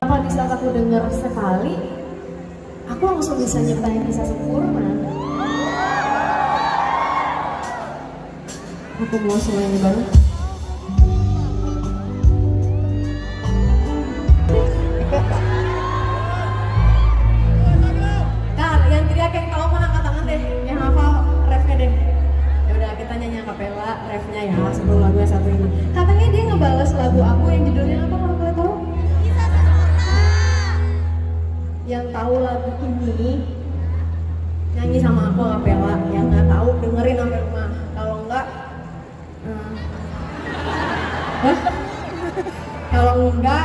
kenapa di saat aku dengar sekali, aku langsung bisa nyiptain Kisah Sempurna. Aku mau semuanya baru. Kak, yang teriak yang tahu mana angkat tangan deh, yang hafal refnya deh. Ya udah kita nyanyi akapela refnya ya sebelum lagu yang satu ini. Katanya dia ngebales lagu aku yang judulnya apa kalau kalian tahu? Kisah Sempurna. Yang tahu lagu ini nyanyi sama aku akapela, yang nggak tahu dengerin sampai rumah. Kalau enggak kalau enggak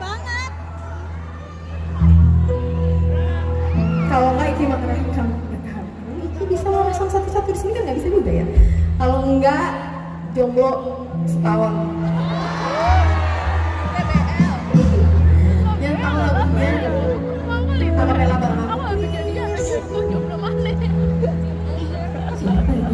Iki makan kamu Iki bisa masang satu-satu di sini kan nggak bisa juga ya. Kalau enggak jomblo setahun. Yang tahu lagunya akapela bareng aku. Siapa itu?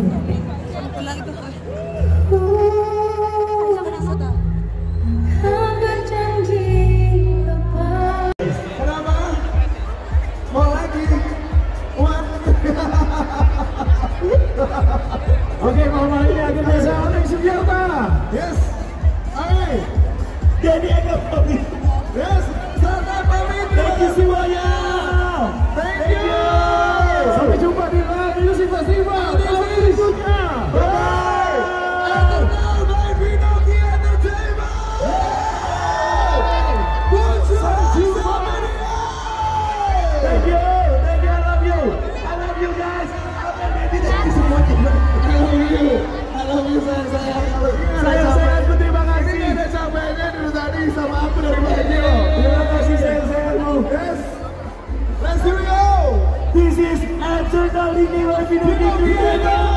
Oke, malam ini akan biasa Onyx Sugiarta. Yes. Hai. Jadi agak pamit. Yes. Selamat pamit. Thank you semuanya. Thank you. Sampai jumpa di live music festival tahun berikutnya. Bye. Eternal by Vinoki Entertainment. Thank you. Thank you. I love you. I love you guys. Thank you semuanya. I love you sayang. Sayang, terima kasih. Ini ada capeknya dulu tadi sama aku dari Mario. Terima kasih sayang-sayangmu. Yes. Let's do it go. This is Eternal by Vinoki Entertainment.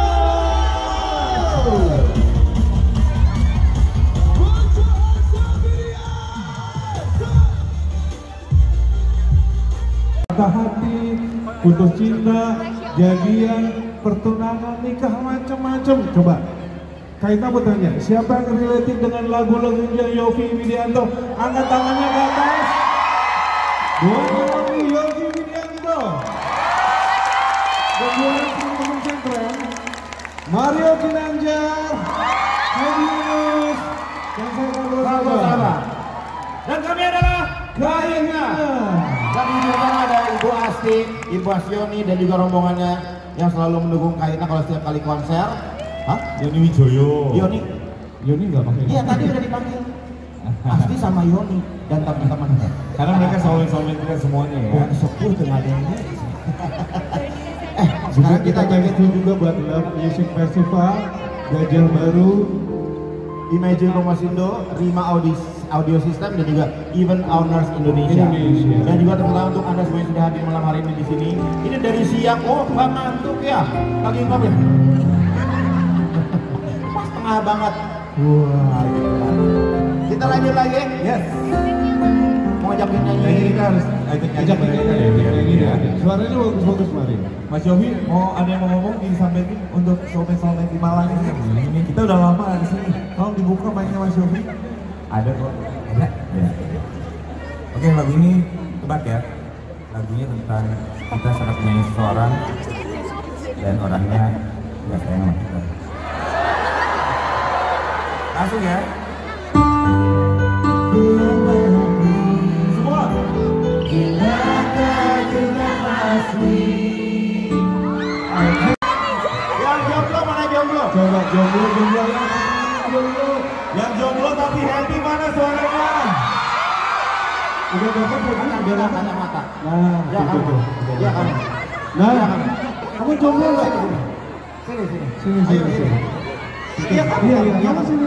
Patah hati, putus cinta, jadian, pertunangan, nikah, macam-macam. Coba Kaita bertanya, siapa yang related dengan lagu-lagunya Yovie Widianto? Angkat tangannya ke atas. Buat lagi Yovie Widianto. Dan buat teman-teman sentral, Mario Ginanjar, Hadius, dan saya Sabar. Dan kami adalah Kaina. Dan di depan ada Ibu Asti, Ibu Astioni, dan juga rombongannya yang selalu mendukung Kaina kalau setiap kali konser. Hah? Yoni Wijoyo. Yoni nggak pakai? Iya, tadi udah dipanggil. Asti sama Yoni dan teman-teman. Karena mereka solid-solid kita semuanya ya. Sepuh dengan ada ini. Sekarang kita itu juga buat Love Music Festival, Gajah Baru, Imagine Romasindo, Rima Audio System, dan juga Event Owners Indonesia. Dan juga teman-teman untuk Anda semua yang sudah hadir malam hari ini di sini. Ini dari siang, Mbak ngantuk ya? Lagi ngobrol. Pas tengah banget. Wah, kita lanjut lagi. Yes. Mau ajakin nyanyi. Kita harus ajak nyanyi ya. Suaranya bagus-bagus mari. Mas Yofi, mau ada yang mau ngomong disampaikan untuk soulmate di Malang ini? Kita udah lama di sini. Kalau dibuka mainnya Mas Yofi? Ada kok. Ada. Ya. Oke, lagu ini tebak ya. Lagunya tentang kita sangat menyayangi seseorang dan orangnya nggak sayang sama kita. Langsung ya. Semua. Yang jomblo mana jomblo? Coba jomblo. Yang jomblo tapi happy mana suaranya? Udah dapat belum? Udah kacamata. Nah, ya kamu. Ya kamu. Nah, kamu jomblo nggak? Sini. Iya, kamu sini.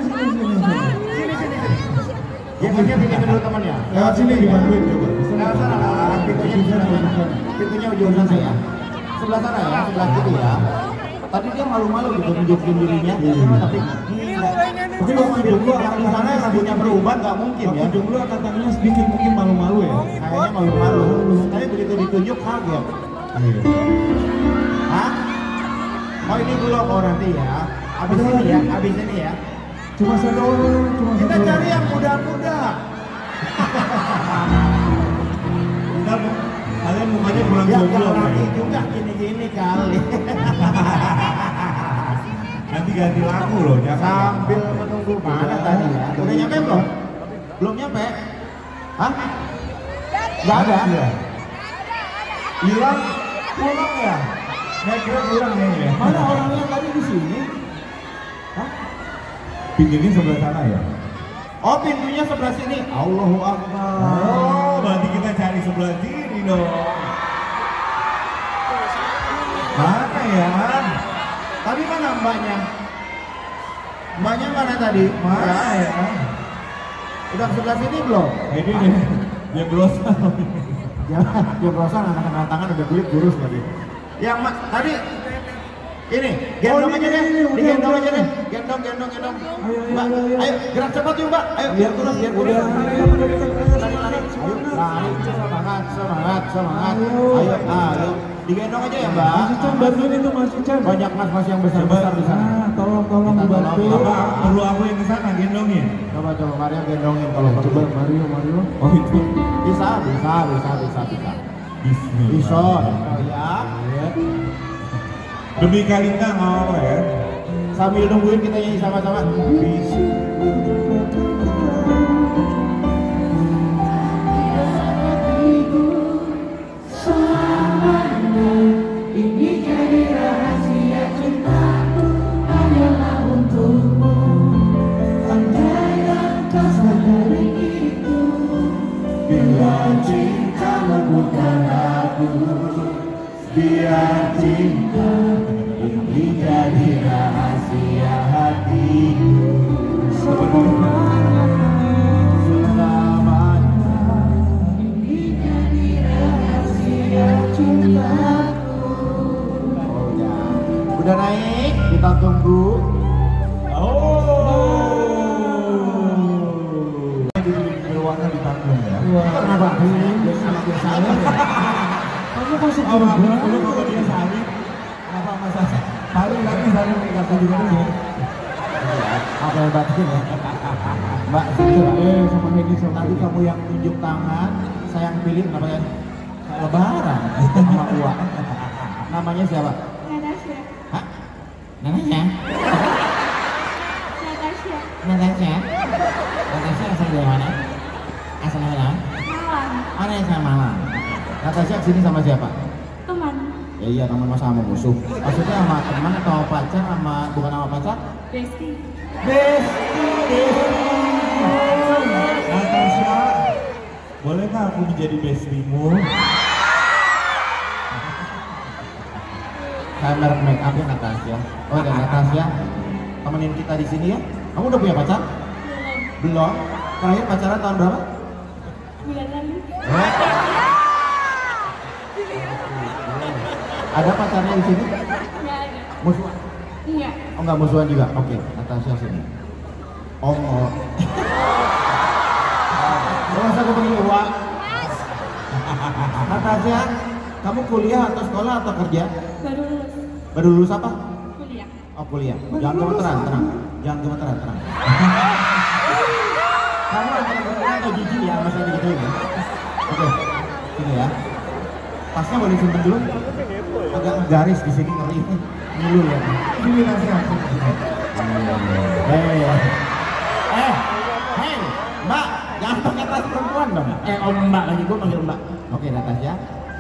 Ya, pilih dulu temannya. Lewat sini dibantuin coba. Lewat sana, pintunya ujung sana ya. Sebelah sana ya, sebelah kiri ya. Tadi dia malu-malu gitu nunjukin dirinya, tapi mungkin waktu jomblo di sana rambutnya berubah nggak mungkin ya. Jomblo akan tangannya sedikit mungkin malu-malu ya. Kayaknya malu-malu. Tapi begitu ditunjuk kaget. Hah? Oh ini belum nanti ya. Abis ini ya. Cuma satu. Kita cari yang muda-muda. Kalian mukanya kurang jomblo lagi juga gini-gini kali. Nanti ganti lagu loh, sambil menunggu mana tadi ya? Udah nyampe belum? Belum nyampe? Hah? Gak ada? Hilang? Pulang ya? Naik Grab pulang ya? Mana orangnya tadi di sini? Hah? Pintunya sebelah sana ya? Oh, pintunya sebelah sini. Allahu Akbar. Oh, berarti kita cari sebelah sini dong. Mana ya? Tadi mana mbaknya? Mbaknya mana tadi? Mana ya? Udah sebelah sini belum? Ini nih, dia berosan. Dia berosan, anak-anak tangan udah kulit kurus tadi. Yang tadi ini, gendong aja deh, digendong aja deh, gendong. Mbak, ayo gerak cepat yuk mbak, ayo biar turun. Lari, semangat, ayo, digendong aja ya mbak. Mas Ican bantuin itu Mas Ican. Banyak mas yang besar di sana. Tolong dibantu. Perlu aku yang ke sana gendongin. Coba Mario gendongin kalau perlu. Coba Mario. Oh itu bisa. Bisa ya. Demi Kalista nggak apa ya. Sambil nungguin kita nyanyi sama-sama. Bisa. Ini jadi rahasia cintaku hanyalah untukmu. Andai kau sadari itu, bila cintamu bukan aku, biar cinta ini jadi rahasia hatiku. Selamanya ini jadi rahasia cintaku. Udah naik, kita tunggu. Di ruangan di panggung ya. Kenapa? Biasa aja. Kamu masuk Oh, dulu kalau dia salib, apa masa salib lagi salib kata juga nih. Apa yang batin ya? Mbak, sama Hedi sama tadi kamu yang tunjuk tangan, saya yang pilih namanya Lebaran sama Uwa. Namanya siapa? Natasha. Hah? Natasha? Natasha. Natasha? Natasha asal dari mana? Asal dari mana? Malang. Mana yang sama Malang? Natasha kesini sama siapa? Teman. Ya iya teman masa sama musuh. Maksudnya sama teman atau pacar sama bukan sama pacar? Besti. Natasha, bolehkah aku menjadi bestimu? Saya merek make up ya Natasha. Oh ya Natasha, temenin kita di sini ya. Kamu udah punya pacar? Belum. Terakhir pacaran tahun berapa? Bulan lalu. Ada pacarnya di sini? Nggak ada. Musuhan? Enggak. Oh nggak musuhan juga? Oke, Natasha sini. Oh. Masa aku panggil Uwa? Natasha, kamu kuliah atau sekolah atau kerja? Baru lulus Baru lulus apa? kuliah. Oh kuliah. Jangan gemeteran, tenang. Jangan gemeteran, tenang. Kamu agak jijik ya, mas ada gitu ya. Oke, sini ya. Tasnya boleh simpen dulu. Agak garis di sini ngeri. Ngilu ya. Ini tasnya. Hei, Mbak, jangan pakai tas perempuan dong. Om Mbak lagi, gue panggil Mbak. Oke, Natasha.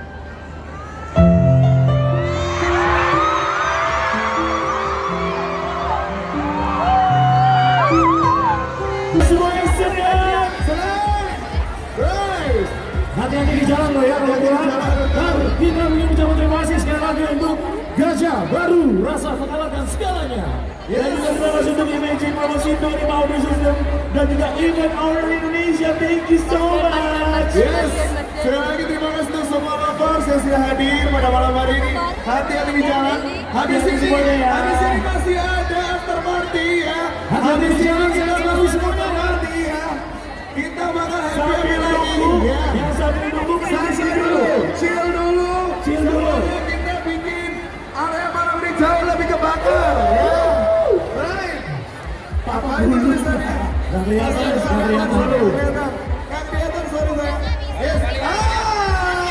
semuanya senang. Right. Hati-hati di jalan loh ya teman-teman. Dan kita ingin mengucapkan terima kasih sekali lagi untuk Gajah Baru Rasa Mengalahkan Segalanya. Dan juga terima kasih untuk Imagine Promosi 25 Audio System dan juga Event Hour Indonesia. Thank you so much. Yes, sekali lagi terima kasih untuk semua lovers yang sudah hadir pada malam hari ini. Hati-hati di jalan. Habis ini masih ada after party ya. Habis ini kita baru semua party ya. Kita bakal happy lagi ya. Yang saat ini duduk Chill dulu. Kita bikin area malam ini jauh lebih kebakar ya. Right. Apa itu tulisannya? Nggak kelihatan dulu. Nggak kelihatan, sorry saya. Yes.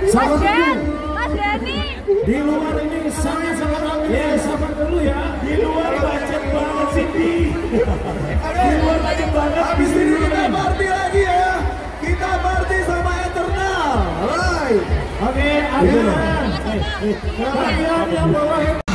Sabar dulu. Mas Dani. Di luar ini sangat-sangat ramai. Ya, sabar dulu ya. Di luar macet banget Cindy. Di luar macet banget. Habis ini kita party lagi ya. Kita party sama Eternal. Alright. Oke, akhirnya. Kalian yang bawa